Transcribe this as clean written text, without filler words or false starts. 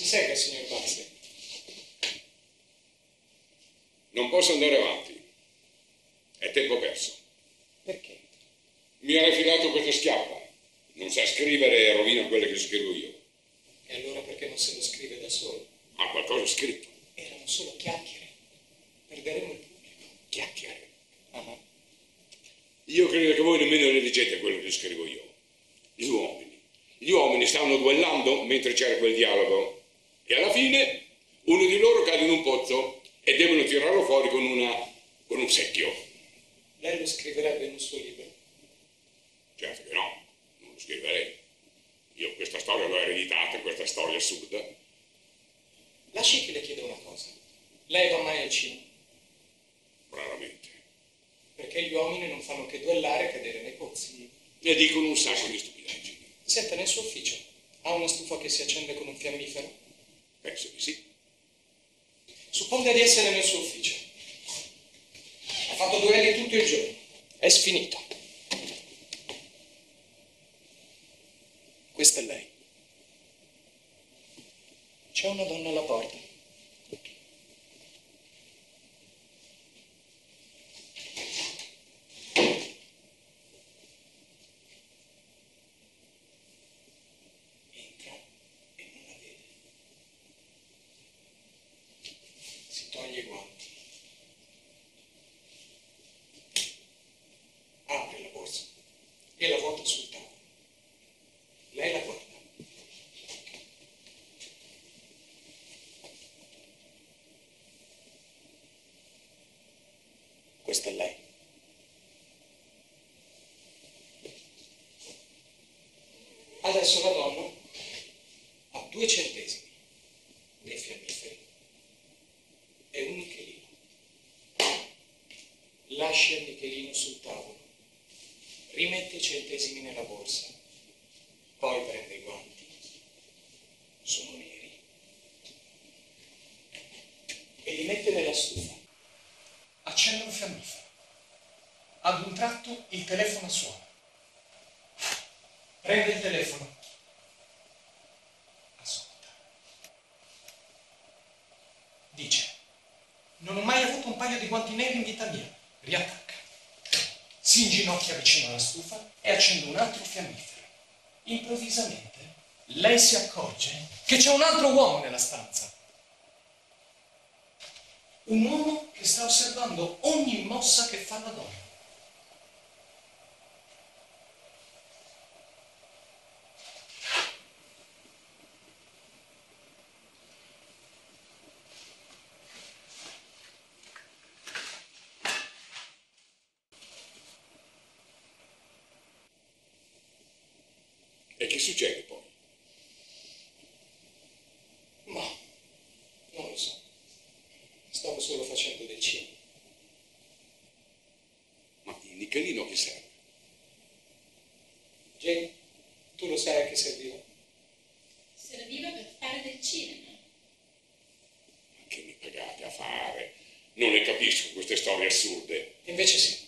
segua, signor Baxter. Non posso andare avanti. È tempo perso. Perché? Mi ha rifilato questa schiappa. Non sa scrivere e rovina quelle che scrivo io. E allora perché non se lo scrive da solo? Ha qualcosa scritto. Erano solo chiacchiere. Perderemo il pubblico. Chiacchiere. Ah. Io credo che voi nemmeno ne leggete quello che scrivo io. Gli uomini stavano duellando mentre c'era quel dialogo e alla fine uno di loro cade in un pozzo e devono tirarlo fuori con un secchio. Lei lo scriverebbe in un suo libro? Certo che no, non lo scriverei. Io questa storia l'ho ereditata, questa storia assurda. Lasci che le chiedo una cosa. Lei va mai al cinema? Raramente. Perché gli uomini non fanno che duellare e cadere nei pozzi. Ne dicono un sacco di stupidaggini. Senta, nel suo ufficio ha una stufa che si accende con un fiammifero? Penso di sì. Supponga di essere nel suo ufficio. Ha fatto duelli tutto il giorno. È sfinito. Questa è lei. C'è una donna alla porta. Entra e non la vede. Si toglie i guanti. Apre la borsa e la vuota sul tavolo. Lei la guarda. Questa è lei. Adesso la donna ha 2 centesimi dei fiammiferi e un nichelino. Lascia il nichelino sul tavolo, rimette i centesimi nella borsa, poi prende i guanti, sono neri, e li mette nella stufa. Accende un fiammifero. Ad un tratto il telefono suona. Prende il telefono. Ascolta. Dice: non ho mai avuto un paio di guanti neri in vita mia. Riattacca. Si inginocchia vicino alla stufa e accende un altro fiammifero. Improvvisamente lei si accorge che c'è un altro uomo nella stanza. Un uomo che sta osservando ogni mossa che fa la donna. E che succede poi? Ma non lo so. Stavo solo facendo del cinema. Ma il nichelino che serve? Jane, tu lo sai a che serviva? Serviva per fare del cinema. Che mi pagate a fare? Non ne capisco queste storie assurde. Invece sì.